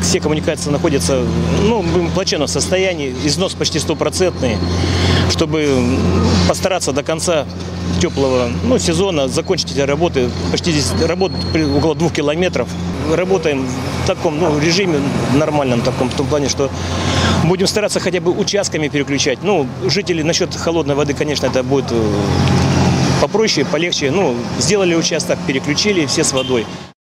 все коммуникации находятся в плачевном состоянии, износ почти стопроцентный, чтобы постараться до конца теплого сезона закончить эти работы. Почти здесь работ около 2 километров. Работаем в таком режиме нормальном, в том плане, что будем стараться хотя бы участками переключать. Жители насчет холодной воды, конечно, это будет попроще, полегче. Сделали участок, переключили все с водой.